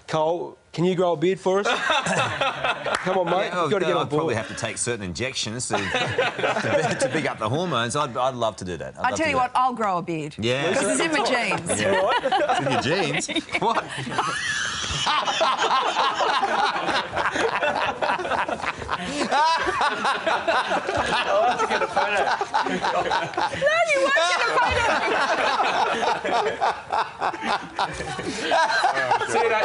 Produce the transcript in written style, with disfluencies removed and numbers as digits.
Cole, can you grow a beard for us? Come on, mate. Yeah, You've got to get on I'd board. probably have to take certain injections to pick up the hormones. I'd love to do that. I tell you what, I'll grow a beard. Yeah. Because it's in my genes. Yeah. It's in your genes. What? I'll get a photo. No, you won't get a photo. See you later.